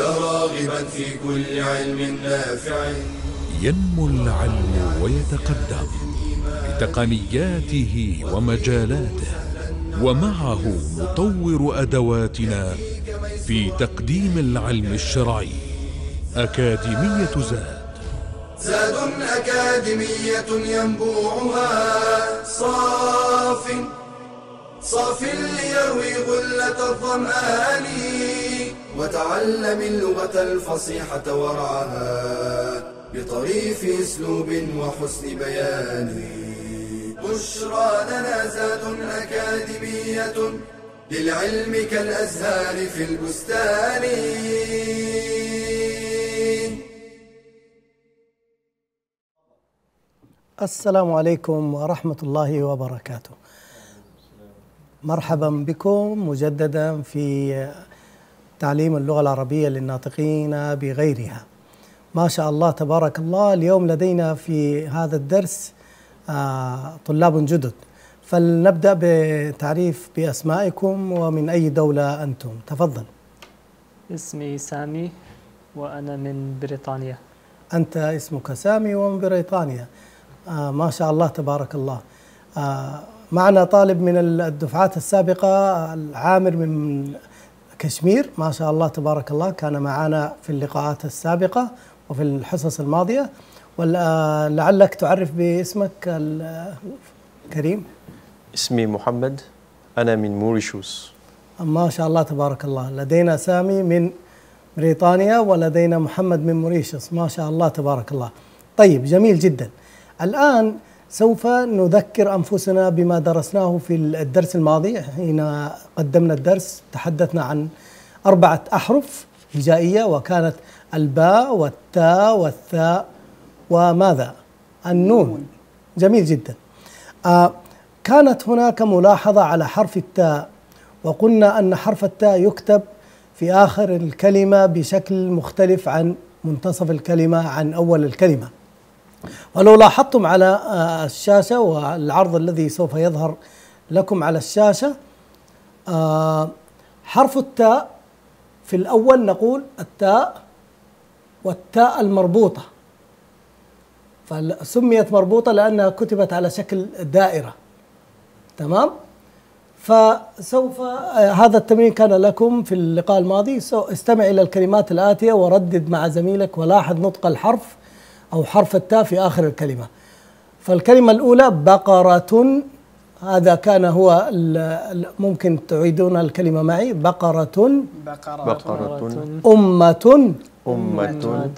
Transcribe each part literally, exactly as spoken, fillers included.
راغبا في كل علم نافع. ينمو العلم ويتقدم بتقنياته ومجالاته، ومعه نطور أدواتنا في تقديم العلم الشرعي. أكاديمية زاد زاد أكاديمية ينبوعها صاف صاف ليروي غلة الظمآن، وتعلم اللغة الفصيحة ورعاها بطريف أسلوب وحسن بيان. بشرى لنا زاد أكاديمية للعلم كالأزهار في البستان. السلام عليكم ورحمة الله وبركاته. مرحبا بكم مجددا في تعليم اللغة العربية للناطقين بغيرها. ما شاء الله تبارك الله، اليوم لدينا في هذا الدرس طلاب جدد، فلنبدأ بتعريف بأسمائكم ومن أي دولة أنتم. تفضل. اسمي سامي وأنا من بريطانيا. أنت اسمك سامي ومن بريطانيا. آه ما شاء الله تبارك الله. آه معنا طالب من الدفعات السابقة، العامر من كشمير، ما شاء الله تبارك الله، كان معنا في اللقاءات السابقة وفي الحصص الماضية. ولعلك تعرف باسمك الكريم. اسمي محمد، أنا من موريشيوس. ما شاء الله تبارك الله، لدينا سامي من بريطانيا ولدينا محمد من موريشيوس، ما شاء الله تبارك الله. طيب، جميل جدا. الآن سوف نذكر أنفسنا بما درسناه في الدرس الماضي. حين قدمنا الدرس تحدثنا عن أربعة أحرف هجائية، وكانت الباء والتاء والثاء وماذا؟ النون. جميل جدا. آه كانت هناك ملاحظة على حرف التاء، وقلنا أن حرف التاء يكتب في آخر الكلمة بشكل مختلف عن منتصف الكلمة عن أول الكلمة. ولو لاحظتم على الشاشة والعرض الذي سوف يظهر لكم على الشاشة، حرف التاء في الأول نقول التاء والتاء المربوطة، فسميت مربوطة لأنها كتبت على شكل دائرة. تمام؟ فسوف هذا التمرين كان لكم في اللقاء الماضي. استمع إلى الكلمات الآتية وردد مع زميلك ولاحظ نطق الحرف أو حرف التاء في آخر الكلمة. فالكلمة الأولى بقرة، هذا كان هو. ممكن تعيدون الكلمة معي. بقرة بقرة, بقرة أمة أمة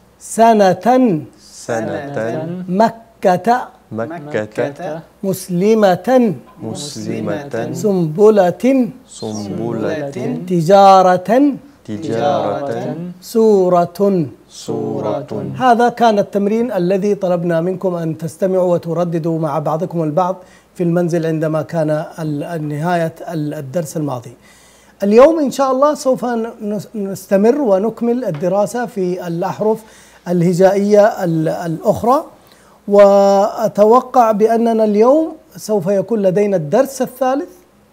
سنة سنة مكة مكة مسلمة مسلمة سنبلة سنبلة تجارة تجارة سورة سورة. هذا كان التمرين الذي طلبنا منكم أن تستمعوا وترددوا مع بعضكم البعض في المنزل عندما كان نهاية الدرس الماضي. اليوم إن شاء الله سوف نستمر ونكمل الدراسة في الأحرف الهجائية الأخرى، وأتوقع بأننا اليوم سوف يكون لدينا الدرس الثالث،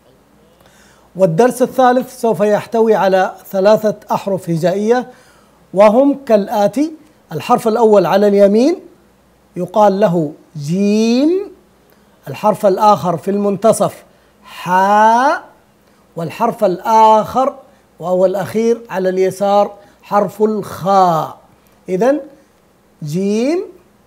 والدرس الثالث سوف يحتوي على ثلاثة أحرف هجائية، وهم كالآتي. الحرف الأول على اليمين يقال له جيم، الحرف الآخر في المنتصف حاء، والحرف الآخر وهو الأخير على اليسار حرف الخاء. إذن جيم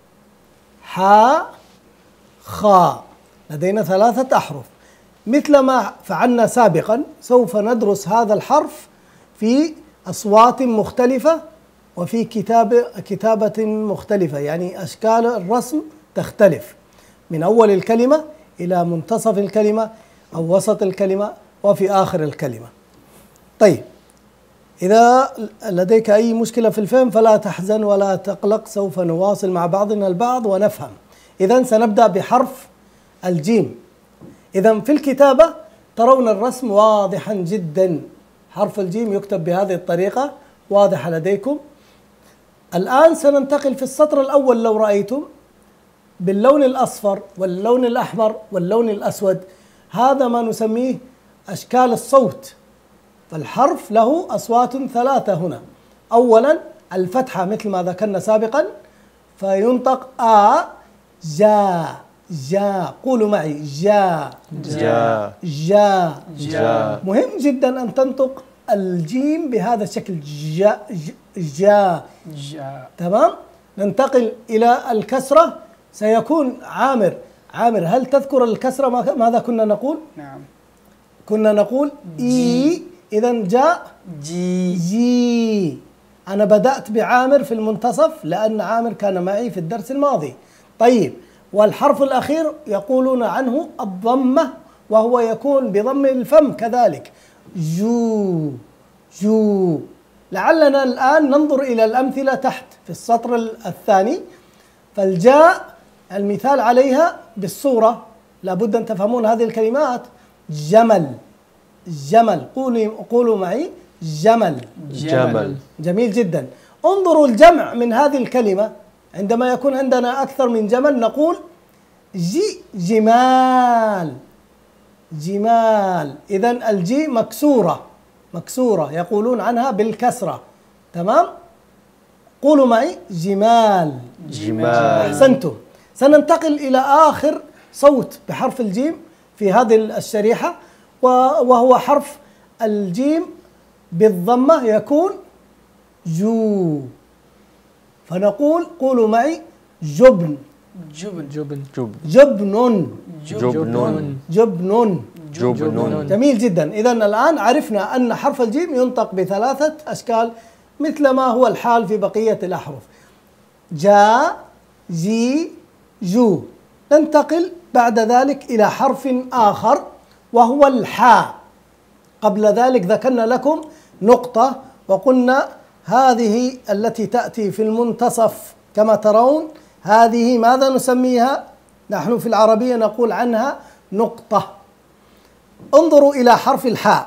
حاء خاء، لدينا ثلاثة أحرف. مثل ما فعلنا سابقا سوف ندرس هذا الحرف في أصوات مختلفة وفي كتابة كتابة مختلفة، يعني أشكال الرسم تختلف من أول الكلمة إلى منتصف الكلمة أو وسط الكلمة وفي آخر الكلمة. طيب، إذا لديك أي مشكلة في الفهم فلا تحزن ولا تقلق، سوف نواصل مع بعضنا البعض ونفهم. إذن سنبدأ بحرف الجيم. إذن في الكتابة ترون الرسم واضحا جدا، حرف الجيم يكتب بهذه الطريقة واضحة لديكم. الآن سننتقل في السطر الأول لو رأيتم باللون الأصفر واللون الأحمر واللون الأسود، هذا ما نسميه أشكال الصوت. فالحرف له أصوات ثلاثة هنا، أولا الفتحة مثل ما ذكرنا سابقا فينطق آ جا جا. قولوا معي جا جا جا جا. مهم جدا أن تنطق الجيم بهذا الشكل جا جا. جاء. تمام. ننتقل إلى الكسرة. سيكون عامر عامر هل تذكر الكسرة ماذا كنا نقول؟ نعم. كنا نقول إي. إذا جاء جي. جي. أنا بدأت بعامر في المنتصف لأن عامر كان معي في الدرس الماضي. طيب والحرف الأخير يقولون عنه الضمة وهو يكون بضم الفم كذلك جو جو. لعلنا الآن ننظر إلى الأمثلة تحت في السطر الثاني. فالجاء المثال عليها بالصورة لابد أن تفهمون هذه الكلمات. جمل جمل. قولوا قولوا معي جمل جمل. جميل جدا. انظروا الجمع من هذه الكلمة. عندما يكون عندنا أكثر من جمل نقول جي جمال جمال. إذن الجي مكسورة مكسورة يقولون عنها بالكسرة. تمام. قولوا معي جمال جمال. أحسنتم. سننتقل إلى آخر صوت بحرف الجيم في هذه الشريحة وهو حرف الجيم بالضمة يكون جو. فنقول قولوا معي جبن جبن. جبن. جب جبن جبن جبن. جبن. جميل جدا. إذن الآن عرفنا أن حرف الجيم ينطق بثلاثة أشكال مثل ما هو الحال في بقية الأحرف. جا جي جو. ننتقل بعد ذلك إلى حرف آخر وهو الحاء. قبل ذلك ذكرنا لكم نقطة وقلنا هذه التي تأتي في المنتصف كما ترون هذه ماذا نسميها؟ نحن في العربية نقول عنها نقطة. انظروا إلى حرف الحاء.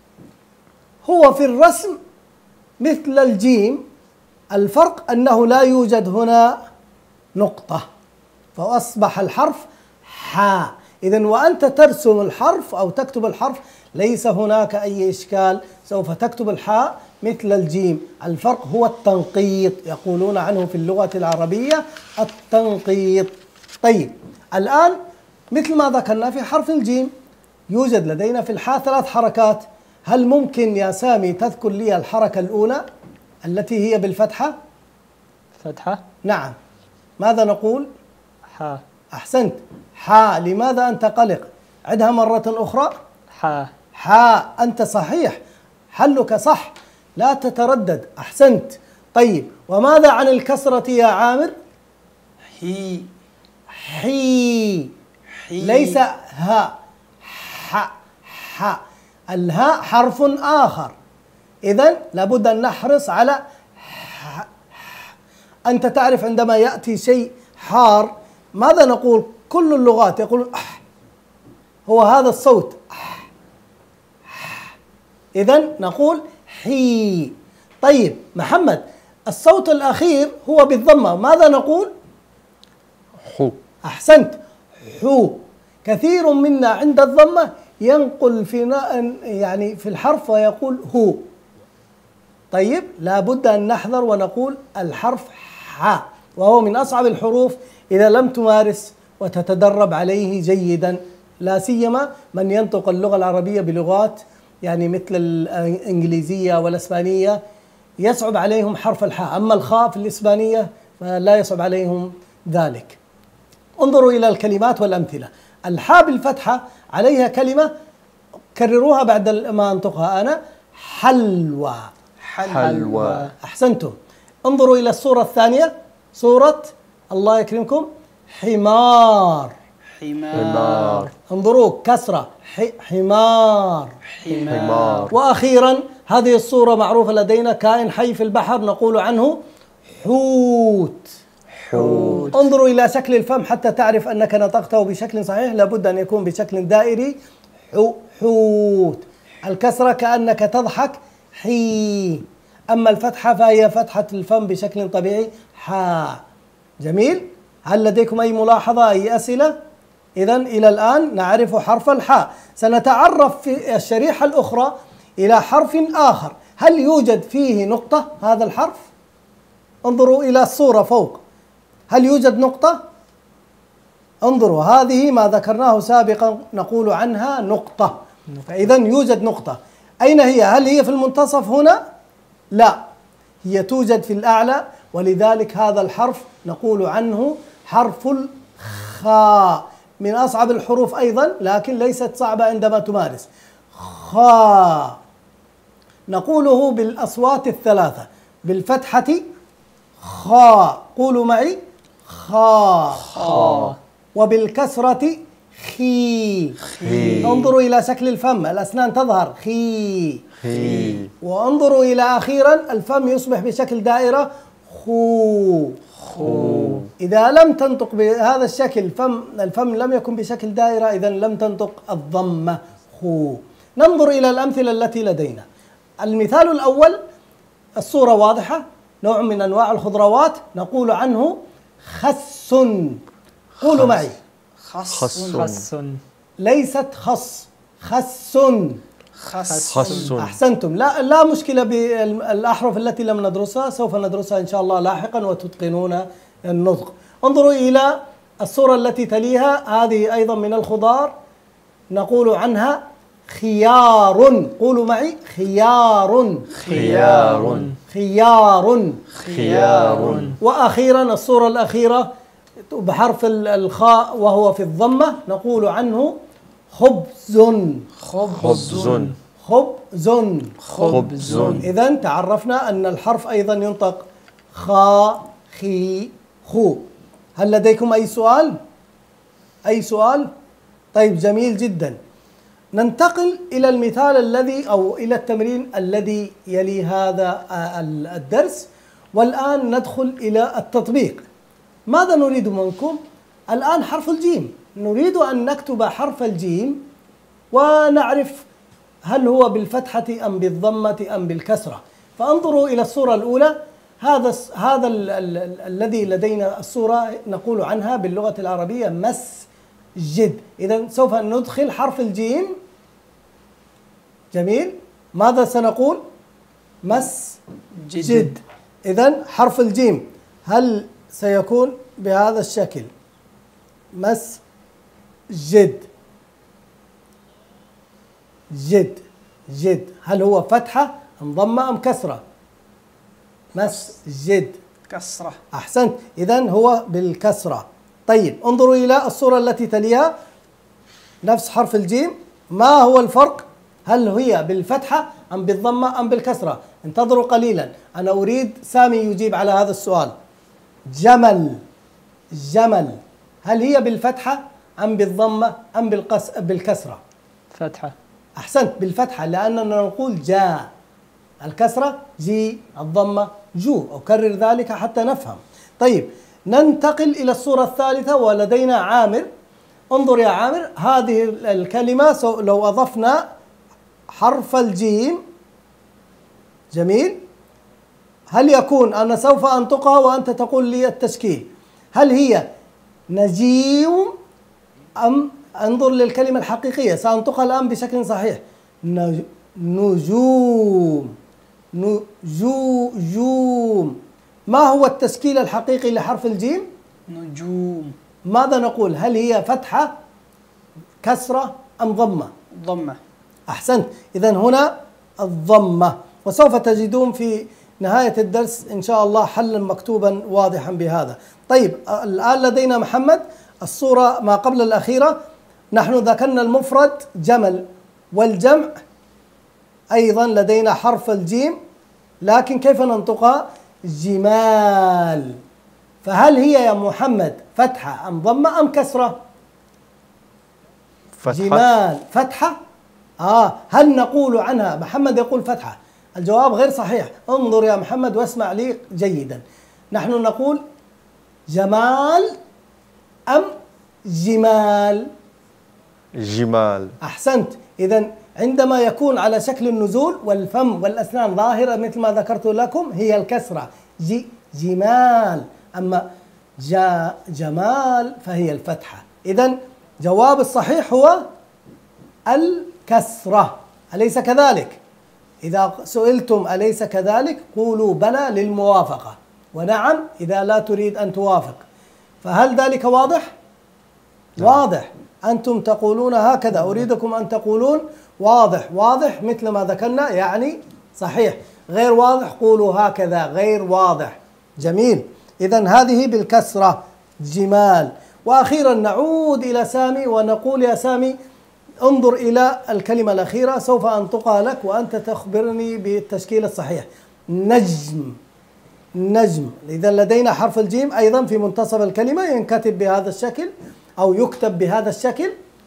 هو في الرسم مثل الجيم. الفرق أنه لا يوجد هنا نقطة فأصبح الحرف حاء. إذن وأنت ترسم الحرف أو تكتب الحرف ليس هناك أي إشكال. سوف تكتب الحاء مثل الجيم. الفرق هو التنقيط يقولون عنه في اللغة العربية التنقيط. طيب الآن مثل ما ذكرنا في حرف الجيم يوجد لدينا في الحاء ثلاث حركات. هل ممكن يا سامي تذكر لي الحركة الأولى التي هي بالفتحة؟ فتحة. نعم. ماذا نقول؟ حا. أحسنت. حا. لماذا أنت قلق؟ عدها مرة أخرى. حا. حا. أنت صحيح حلك صح لا تتردد. أحسنت. طيب وماذا عن الكسرة يا عامر؟ هي. حي. حي. ليس ها. ح. ح. الهاء حرف آخر. إذن لابد أن نحرص على ح. أنت تعرف عندما يأتي شيء حار ماذا نقول؟ كل اللغات يقولون أح. هو هذا الصوت أح. إذن نقول حي. طيب محمد الصوت الأخير هو بالضمة ماذا نقول؟ حو. أحسنت. حو. كثير منا عند الضمة ينقل في يعني في الحرف ويقول هو. طيب لابد أن نحذر ونقول الحرف ح وهو من أصعب الحروف إذا لم تمارس وتتدرب عليه جيدا لا سيما من ينطق اللغة العربية بلغات يعني مثل الإنجليزية والإسبانية يصعب عليهم حرف الحاء. أما الخاء في الإسبانية فلا يصعب عليهم ذلك. انظروا إلى الكلمات والأمثلة. الحاء بالفتحة عليها كلمة كرروها بعد ما أنطقها أنا حلوى. حلوى. أحسنتم. انظروا إلى الصورة الثانية صورة الله يكرمكم حمار. حمار. انظروا كسرة حمار. حمار. وأخيرا هذه الصورة معروفة لدينا كائن حي في البحر نقول عنه حوت. حوت. انظروا إلى شكل الفم حتى تعرف أنك نطقته بشكل صحيح لابد أن يكون بشكل دائري حوت. الكسرة كأنك تضحك حي. أما الفتحة فهي فتحة الفم بشكل طبيعي حاء. جميل. هل لديكم أي ملاحظة أي أسئلة؟ إذن إلى الآن نعرف حرف الحاء. سنتعرف في الشريحة الأخرى إلى حرف آخر. هل يوجد فيه نقطة هذا الحرف؟ انظروا إلى الصورة فوق، هل يوجد نقطة؟ انظروا، هذه ما ذكرناه سابقا نقول عنها نقطة، فإذا يوجد نقطة. أين هي؟ هل هي في المنتصف هنا؟ لا، هي توجد في الأعلى، ولذلك هذا الحرف نقول عنه حرف الخاء، من أصعب الحروف أيضا، لكن ليست صعبة عندما تمارس. خاء نقوله بالأصوات الثلاثة، بالفتحة خاء، قولوا معي خاء، خاء، وبالكسرة خي. خي. انظروا إلى شكل الفم، الأسنان تظهر خي. خي. وانظروا إلى أخيرا الفم يصبح بشكل دائرة خو. خو. إذا لم تنطق بهذا الشكل، الفم الفم لم يكن بشكل دائرة، إذا لم تنطق الضمة خو. ننظر إلى الأمثلة التي لدينا. المثال الأول، الصورة واضحة، نوع من أنواع الخضروات نقول عنه خس. قولوا معي خس. خس. خس. ليست خص، خس. خس. خس. أحسنتم. لا لا مشكلة بالأحرف التي لم ندرسها، سوف ندرسها إن شاء الله لاحقا وتتقنون النطق. انظروا إلى الصورة التي تليها، هذه أيضا من الخضار نقول عنها خيار. قولوا معي خيار. خيار. خيار. خيار. وأخيرا الصورة الأخيرة بحرف الخاء وهو في الضمة نقول عنه خبز. خبز. خبز. خبز. إذن تعرفنا أن الحرف أيضا ينطق خا خي خو. هل لديكم أي سؤال؟ أي سؤال؟ طيب جميل جدا. ننتقل إلى المثال الذي أو إلى التمرين الذي يلي هذا الدرس، والآن ندخل إلى التطبيق. ماذا نريد منكم؟ الآن حرف الجيم، نريد أن نكتب حرف الجيم ونعرف هل هو بالفتحة أم بالضمة أم بالكسرة. فانظروا إلى الصورة الأولى، هذا هذا ال ال ال الذي لدينا الصورة نقول عنها باللغة العربية مسجد. إذا سوف ندخل حرف الجيم. جميل. ماذا سنقول؟ مسجد. إذا حرف الجيم هل سيكون بهذا الشكل؟ مسجد. جد. جد. هل هو فتحة أم ضمة أم كسرة؟ مسجد. كسرة. أحسنت. إذن هو بالكسرة. طيب انظروا إلى الصورة التي تليها، نفس حرف الجيم. ما هو الفرق؟ هل هي بالفتحة أم بالضمة أم بالكسرة؟ انتظروا قليلا، أنا أريد سامي يجيب على هذا السؤال. جمل. جمل هل هي بالفتحة أم بالضمة أم بالقس بالكسرة؟ فتحة. أحسنت، بالفتحة، لأننا نقول جاء. الكسرة جي، الضمة جو. أكرر ذلك حتى نفهم. طيب ننتقل إلى الصورة الثالثة، ولدينا عامر. انظر يا عامر، هذه الكلمة لو أضفنا حرف الجيم، جميل، هل يكون، أنا سوف أنطقها وأنت تقول لي التشكيل، هل هي نجيم أم، انظر للكلمة الحقيقية، سأنطقها الآن بشكل صحيح، نجوم. نجوم. ما هو التشكيل الحقيقي لحرف الجيم؟ نجوم. ماذا نقول؟ هل هي فتحة كسرة أم ضمة؟ ضمة. أحسنت. إذن هنا الضمة، وسوف تجدون في نهاية الدرس إن شاء الله حلا مكتوبا واضحا بهذا. طيب الآن لدينا محمد الصورة ما قبل الأخيرة، نحن ذكرنا المفرد جمل، والجمع أيضا لدينا حرف الجيم، لكن كيف ننطقها؟ جمال. فهل هي يا محمد فتحة أم ضمة أم كسرة؟ فتحة. جمال فتحة. آه هل نقول عنها، محمد يقول فتحة، الجواب غير صحيح. انظر يا محمد واسمع لي جيدا، نحن نقول جمال أم جمال؟ جمال. أحسنت. إذن عندما يكون على شكل النزول والفم والأسنان ظاهرة مثل ما ذكرت لكم هي الكسرة، جي جمال. أما جا جمال فهي الفتحة. إذن جواب الصحيح هو الكسرة، أليس كذلك؟ إذا سئلتم أليس كذلك قولوا بلى للموافقة، ونعم إذا لا تريد أن توافق. فهل ذلك واضح؟ نعم. واضح. أنتم تقولون هكذا، أريدكم أن تقولون واضح. واضح مثل ما ذكرنا يعني صحيح. غير واضح قولوا هكذا غير واضح. جميل. إذن هذه بالكسرة جمال. وأخيرا نعود إلى سامي ونقول يا سامي انظر إلى الكلمة الأخيرة، سوف أنطقها لك وأنت تخبرني بالتشكيل الصحيح. نجم. نجم. إذا لدينا حرف الجيم أيضا في منتصف الكلمة ينكتب بهذا الشكل أو يكتب بهذا الشكل.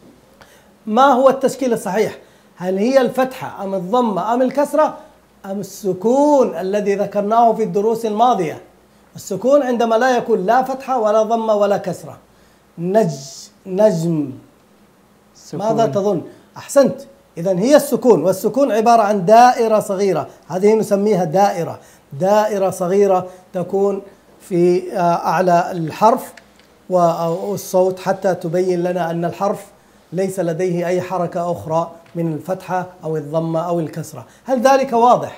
ما هو التشكيل الصحيح؟ هل هي الفتحة أم الضمة أم الكسرة أم السكون الذي ذكرناه في الدروس الماضية؟ السكون عندما لا يكون لا فتحة ولا ضمة ولا كسرة. نج نجم. سكون. ماذا تظن؟ أحسنت. إذن هي السكون، والسكون عبارة عن دائرة صغيرة، هذه نسميها دائرة. دائرة صغيرة تكون في أعلى الحرف والصوت حتى تبين لنا أن الحرف ليس لديه أي حركة أخرى من الفتحة أو الضمة أو الكسرة. هل ذلك واضح؟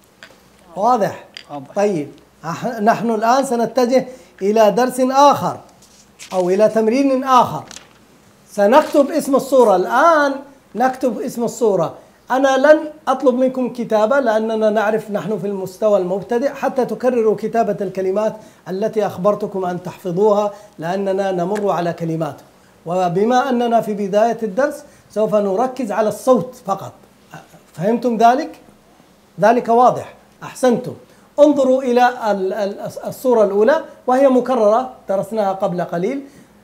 واضح. واضح. طيب نحن الآن سنتجه إلى درس آخر أو إلى تمرين آخر. سنكتب اسم الصورة. الآن نكتب اسم الصورة. أنا لن أطلب منكم كتابة لأننا نعرف نحن في المستوى المبتدئ حتى تكرروا كتابة الكلمات التي أخبرتكم أن تحفظوها، لأننا نمر على كلمات. وبما أننا في بداية الدرس سوف نركز على الصوت فقط. فهمتم ذلك؟ ذلك واضح. أحسنتم. انظروا إلى الصورة الأولى وهي مكررة درسناها قبل قليل.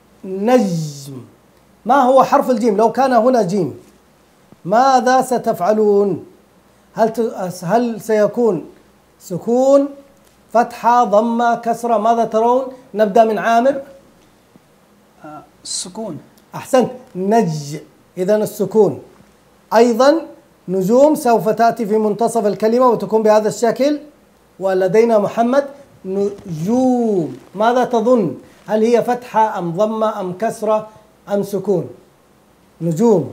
نجم. ما هو حرف الجيم؟ لو كان هنا جيم ماذا ستفعلون؟ هل هل سيكون سكون، فتحة، ضمة، كسرة؟ ماذا ترون؟ نبدأ من عامر. آه، السكون. أحسنت. نج. إذن السكون. أيضا نجوم سوف تأتي في منتصف الكلمة وتكون بهذا الشكل. ولدينا محمد نجوم. ماذا تظن؟ هل هي فتحة أم ضمة أم كسرة أم سكون؟ نجوم.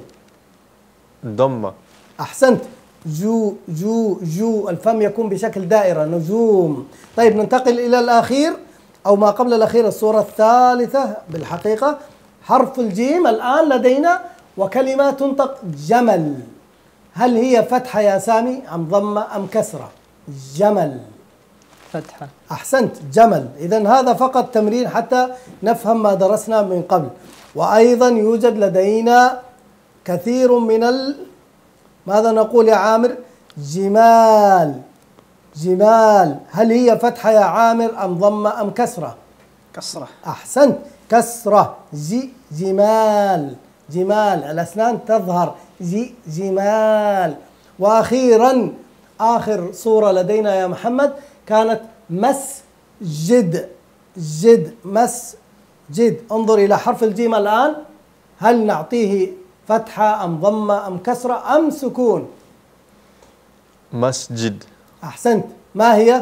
ضمة. أحسنت. جو جو جو الفم يكون بشكل دائرة. نجوم. طيب ننتقل إلى الأخير أو ما قبل الأخير، الصورة الثالثة بالحقيقة. حرف الجيم الآن لدينا وكلمة تنطق جمل. هل هي فتحة يا سامي أم ضمة أم كسرة؟ جمل. فتحة. أحسنت. جمل. إذن هذا فقط تمرين حتى نفهم ما درسنا من قبل. وأيضا يوجد لدينا كثير من ال... ماذا نقول يا عامر؟ جمال. جمال. هل هي فتحة يا عامر أم ضمة أم كسرة؟ كسرة. أحسنت. كسرة. جي جمال. جمال. الأسنان تظهر. جي جمال. وأخيرا آخر صورة لدينا يا محمد كانت مسجد. جد. مسجد. انظر إلى حرف الجيم الآن. هل نعطيه فتحة أم ضمة أم كسرة أم سكون؟ مسجد. أحسنت. ما هي؟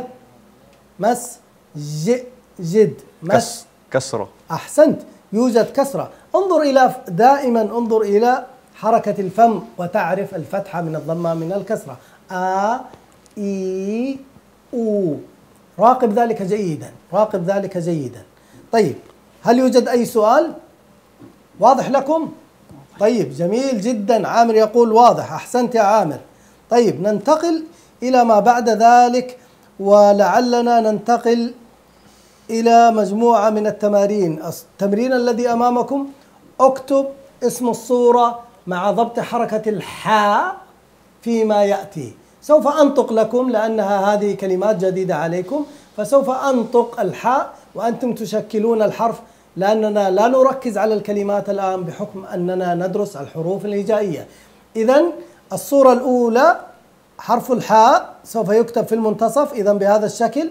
مسجد. مس. كسرة. أحسنت. يوجد كسرة. انظر إلى دائما انظر إلى حركة الفم وتعرف الفتحة من الضمة من الكسرة. آ إي أو. راقب ذلك جيدا. راقب ذلك جيدا. طيب هل يوجد أي سؤال؟ واضح لكم؟ طيب جميل جدا. عامر يقول واضح. أحسنت يا عامر. طيب ننتقل إلى ما بعد ذلك، ولعلنا ننتقل إلى مجموعة من التمارين. التمرين الذي أمامكم اكتب اسم الصورة مع ضبط حركة الحاء فيما يأتي. سوف أنطق لكم لأنها هذه كلمات جديدة عليكم، فسوف أنطق الحاء وأنتم تشكلون الحرف، لأننا لا نركز على الكلمات الآن بحكم أننا ندرس الحروف الهجائية. إذن الصورة الأولى حرف الحاء سوف يكتب في المنتصف إذن بهذا الشكل.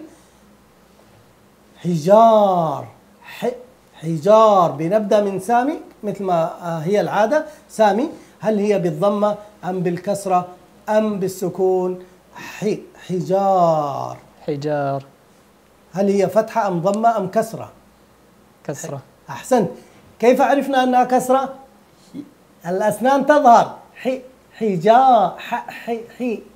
حجار. حجار. بنبدأ من سامي مثل ما هي العادة. سامي، هل هي بالضمة أم بالكسرة أم بالسكون؟ حجار. حجار. هل هي فتحة أم ضمة أم كسرة؟ كسرة. أحسنت. كيف عرفنا أنها كسرة؟ الأسنان تظهر. حي حجار. ح حي حي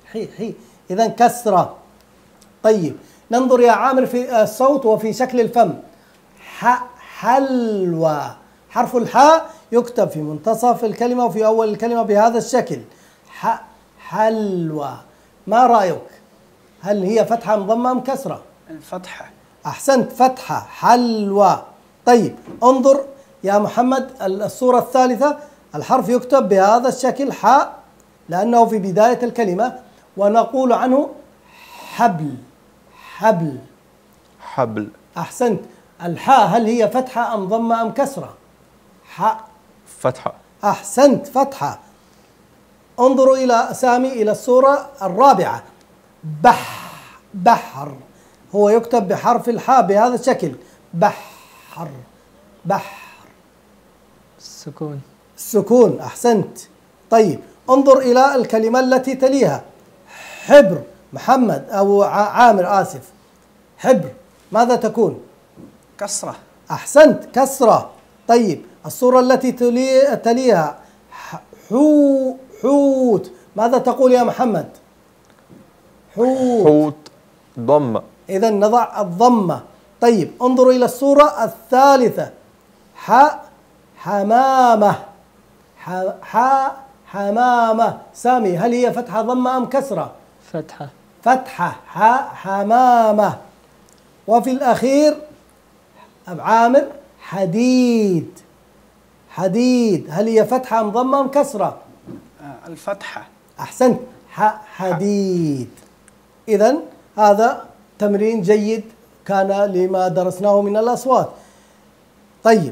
حي حي إذا كسرة. طيب ننظر يا عامر في الصوت وفي شكل الفم. ح حلوى، حرف الحاء يكتب في منتصف الكلمة وفي أول الكلمة بهذا الشكل. ح حلوى. ما رأيك؟ هل هي فتحة أم ضمة أم كسرة؟ الفتحة. أحسنت، فتحة. حلوى. طيب انظر يا محمد الصورة الثالثة، الحرف يكتب بهذا الشكل حاء لأنه في بداية الكلمة، ونقول عنه حبل. حبل. حبل. أحسنت. الحاء هل هي فتحة أم ضمة أم كسرة؟ حاء. فتحة. أحسنت، فتحة. انظروا إلى سامي إلى الصورة الرابعة. بح بحر، هو يكتب بحرف الحاء بهذا الشكل. بحر. بحر. السكون. السكون. أحسنت. طيب انظر إلى الكلمة التي تليها. حبر. محمد أو عامر آسف. حبر ماذا تكون؟ كسرة. أحسنت، كسرة. طيب الصورة التي تلي تليها حو حوت، ماذا تقول يا محمد؟ حوت. حوت. ضمة. إذا نضع الضمة. طيب انظروا إلى الصورة الثالثة. ح حمامة. ح ح حمامة. سامي هل هي فتحة ضمة أم كسرة؟ فتحة. فتحة. ح حمامة. وفي الأخير أبو عامر حديد. حديد هل هي فتحة أم ضمة أم كسرة؟ آه، الفتحة. أحسنت، ح حديد. إذن هذا تمرين جيد كان لما درسناه من الأصوات. طيب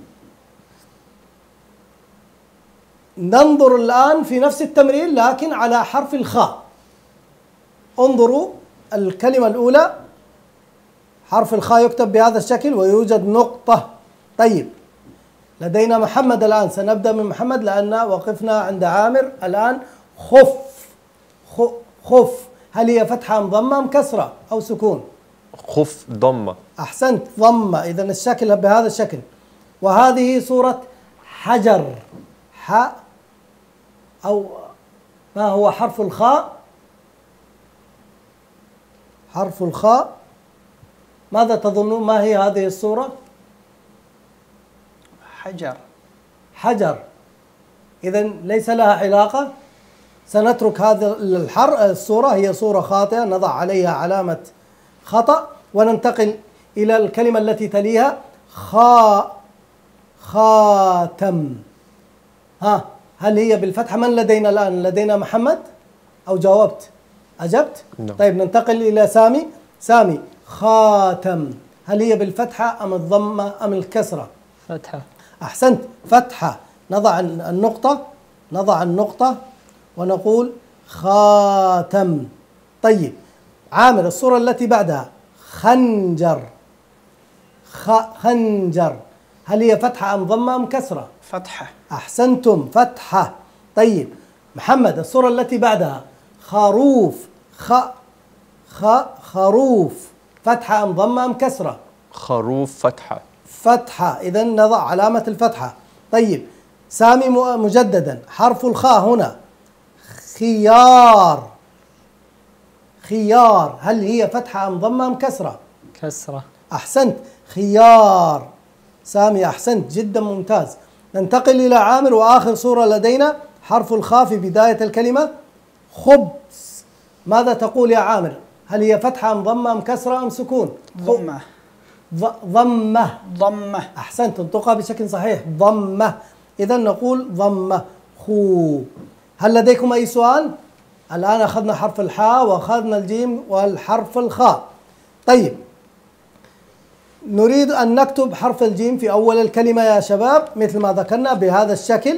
ننظر الآن في نفس التمرين لكن على حرف الخاء. انظروا الكلمة الأولى، حرف الخاء يكتب بهذا الشكل ويوجد نقطة. طيب لدينا محمد الآن، سنبدأ من محمد لأن وقفنا عند عامر. الآن خف. خف هل هي فتحة أم ضمة أم كسرة أو سكون؟ خف. ضمة. أحسنت، ضمة. إذن الشكل بهذا الشكل. وهذه صورة حجر. ح أو ما هو حرف الخاء؟ حرف الخاء ماذا تظنون ما هي هذه الصورة؟ حجر. حجر. إذن ليس لها علاقة. سنترك هذا الحر الصورة، هي صورة خاطئة نضع عليها علامة خطأ وننتقل إلى الكلمة التي تليها. خا خاتم. ها هل هي بالفتحة؟ من لدينا الآن؟ لدينا محمد أو جاوبت؟ أجبت؟ نعم. طيب ننتقل إلى سامي. سامي خاتم هل هي بالفتحة أم الضمة أم الكسرة؟ فتحة. أحسنت، فتحة. نضع النقطة، نضع النقطة ونقول خاتم. طيب عامر الصورة التي بعدها خنجر. خ خنجر هل هي فتحة أم ضمة أم كسرة؟ فتحة. أحسنتم، فتحة. طيب محمد الصورة التي بعدها خروف. خ خ خروف فتحة أم ضمة أم كسرة؟ خروف. فتحة. فتحة. إذا نضع علامة الفتحة. طيب سامي مجددا، حرف الخاء هنا خيار. خيار هل هي فتحة أم ضمة أم كسرة؟ كسرة. أحسنت، خيار. سامي أحسنت جدا، ممتاز. ننتقل إلى عامر وآخر صورة لدينا حرف الخاء في بداية الكلمة خبز. ماذا تقول يا عامر؟ هل هي فتحة أم ضمة أم كسرة أم سكون؟ ضمة. ضمة. ضمة. أحسنت، تنطقها بشكل صحيح، ضمة. إذا نقول ضمة. خو. هل لديكم أي سؤال؟ الآن أخذنا حرف الحاء وأخذنا الجيم والحرف الخاء. طيب نريد أن نكتب حرف الجيم في أول الكلمة يا شباب مثل ما ذكرنا بهذا الشكل،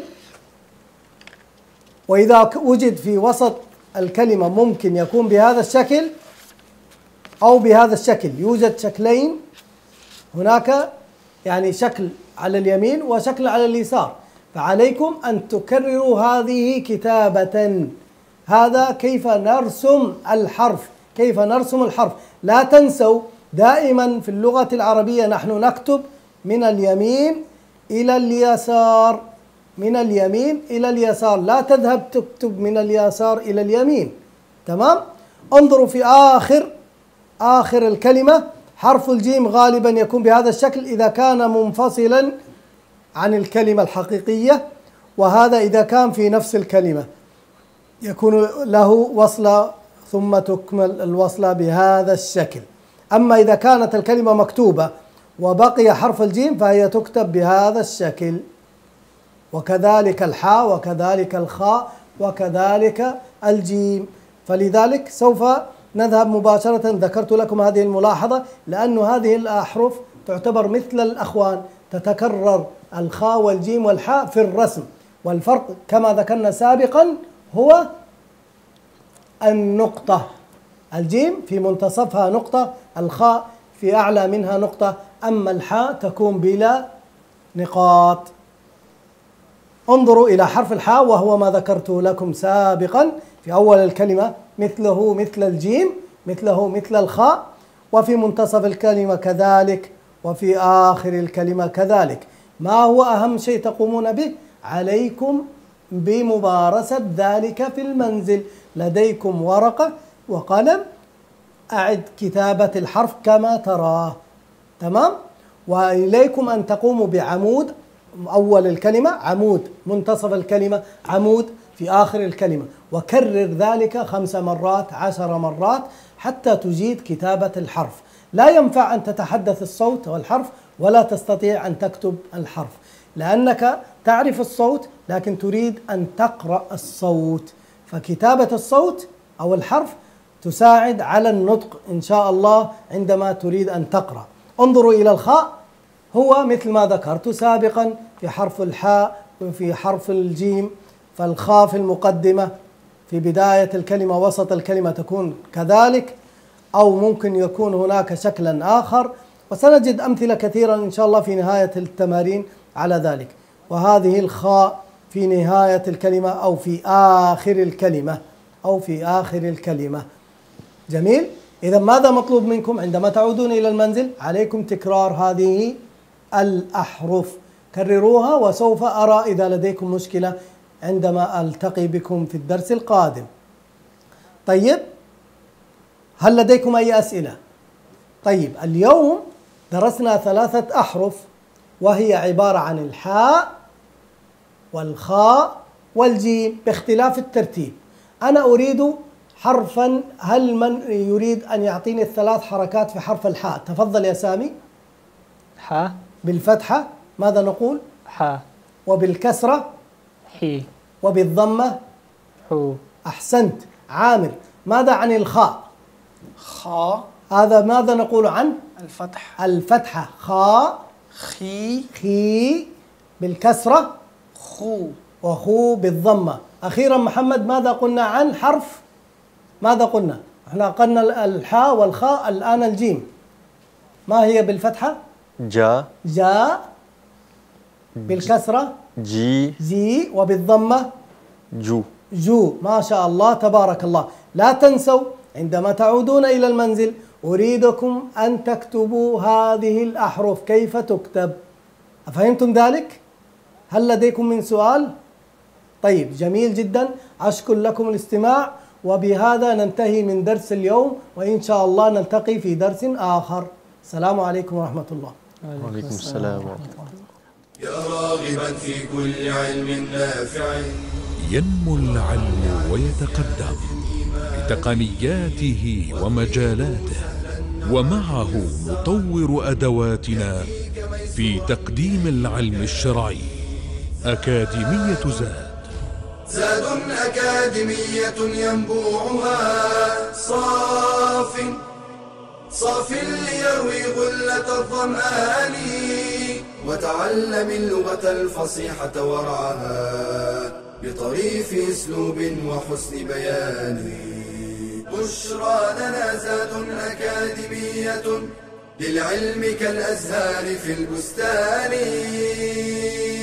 وإذا وجد في وسط الكلمة ممكن يكون بهذا الشكل أو بهذا الشكل. يوجد شكلين هناك، يعني شكل على اليمين وشكل على اليسار، فعليكم أن تكرروا هذه كتابة. هذا كيف نرسم الحرف، كيف نرسم الحرف. لا تنسوا دائما في اللغة العربية نحن نكتب من اليمين إلى اليسار، من اليمين إلى اليسار، لا تذهب تكتب من اليسار إلى اليمين. تمام. انظروا في آخر آخر الكلمة، حرف الجيم غالبا يكون بهذا الشكل إذا كان منفصلا عن الكلمة الحقيقية، وهذا إذا كان في نفس الكلمة يكون له وصلة ثم تكمل الوصلة بهذا الشكل. أما إذا كانت الكلمة مكتوبة وبقي حرف الجيم فهي تكتب بهذا الشكل، وكذلك الحاء وكذلك الخاء وكذلك الجيم. فلذلك سوف نذهب مباشرة، ذكرت لكم هذه الملاحظة لأن هذه الأحرف تعتبر مثل الأخوان، تتكرر الخاء والجيم والحاء في الرسم، والفرق كما ذكرنا سابقا هو النقطة. الجيم في منتصفها نقطة، الخاء في أعلى منها نقطة، أما الحاء تكون بلا نقاط. انظروا إلى حرف الحاء وهو ما ذكرته لكم سابقا في أول الكلمة، مثله مثل الجيم، مثله مثل الخاء، وفي منتصف الكلمة كذلك، وفي آخر الكلمة كذلك. ما هو أهم شيء تقومون به؟ عليكم بممارسة ذلك في المنزل. لديكم ورقة وقلم، أعد كتابة الحرف كما تراه، تمام؟ وإليكم أن تقوموا بعمود أول الكلمة، عمود منتصف الكلمة، عمود في آخر الكلمة، وكرر ذلك خمس مرات عشر مرات حتى تجيد كتابة الحرف. لا ينفع أن تتحدث الصوت والحرف ولا تستطيع أن تكتب الحرف، لأنك تعرف الصوت لكن تريد أن تقرأ الصوت، فكتابة الصوت أو الحرف تساعد على النطق إن شاء الله عندما تريد أن تقرأ. انظروا إلى الخاء، هو مثل ما ذكرت سابقا في حرف الحاء وفي حرف الجيم، فالخاء في المقدمة في بداية الكلمة وسط الكلمة تكون كذلك، أو ممكن يكون هناك شكلا آخر، وسنجد أمثلة كثيرة إن شاء الله في نهاية التمارين على ذلك. وهذه الخاء في نهاية الكلمة أو في آخر الكلمة أو في آخر الكلمة. جميل. إذا ماذا مطلوب منكم عندما تعودون إلى المنزل؟ عليكم تكرار هذه الأحرف، كرروها، وسوف أرى إذا لديكم مشكلة عندما ألتقي بكم في الدرس القادم. طيب، هل لديكم أي أسئلة؟ طيب، اليوم درسنا ثلاثة أحرف وهي عبارة عن الحاء والخاء والجيم باختلاف الترتيب. أنا أريد حرفا، هل من يريد أن يعطيني الثلاث حركات في حرف الحاء؟ تفضل يا سامي. حاء. بالفتحة ماذا نقول؟ حاء. وبالكسرة؟ حي. وبالضمة؟ حو. أحسنت. عامر، ماذا عن الخاء؟ خاء. هذا ماذا نقول عن الفتح. الفتحة؟ خاء. خي. خي. بالكسرة؟ خو. وخو بالضمة. أخيرا محمد، ماذا قلنا عن حرف؟ ماذا قلنا؟ احنا قلنا الحاء والخاء، الآن الجيم ما هي بالفتحة؟ جا. جاء. بالكسرة؟ جي. زي. وبالضمة؟ جو. جو. ما شاء الله تبارك الله. لا تنسوا عندما تعودون إلى المنزل أريدكم أن تكتبوا هذه الأحرف كيف تكتب. أفهمتم ذلك؟ هل لديكم من سؤال؟ طيب، جميل جدا. أشكر لكم الاستماع، وبهذا ننتهي من درس اليوم، وإن شاء الله نلتقي في درس آخر. السلام عليكم ورحمة الله. وعليكم السلام ورحمة الله. يا راغبا في كل علم نافع، ينمو العلم ويتقدم بتقنياته ومجالاته، ومعه نطور أدواتنا في تقديم العلم الشرعي. أكاديمية زاد، زاد أكاديمية ينبوعها صاف صاف ليروي غلة الظمآن، وتعلم اللغة الفصيحة ورعاها بطريف اسلوب وحسن بيان. بشرى لنا زاد أكاديمية للعلم كالأزهار في البستان.